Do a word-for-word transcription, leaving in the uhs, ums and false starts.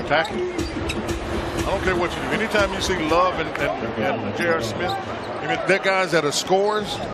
attacking. I don't care what you do. Anytime you see Love and, and, and J R. Smith, I mean, they're guys that are scorers.